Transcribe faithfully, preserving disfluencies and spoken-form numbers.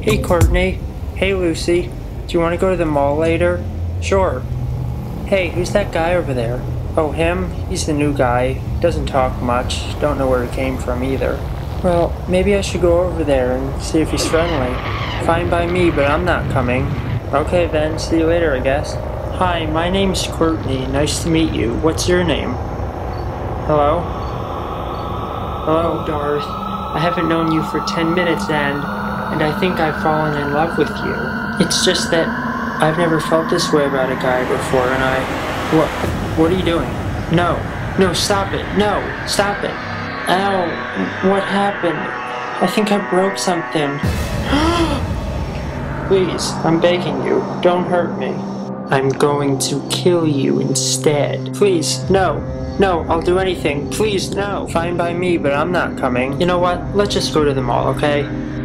Hey Courtney. Hey Lucy. Do you want to go to the mall later? Sure. Hey, who's that guy over there? Oh, him? He's the new guy. Doesn't talk much. Don't know where he came from either. Well, maybe I should go over there and see if he's friendly. Fine by me, but I'm not coming. Okay then, see you later, I guess. Hi, my name's Courtney. Nice to meet you. What's your name? Hello? Hello, Darth. I haven't known you for ten minutes and... and I think I've fallen in love with you. It's just that I've never felt this way about a guy before and I... What? What are you doing? No. No, stop it. No, stop it. Ow. What happened? I think I broke something. Please, I'm begging you. Don't hurt me. I'm going to kill you instead. Please, no. No, I'll do anything. Please, no. Fine by me, but I'm not coming. You know what? Let's just go to the mall, okay?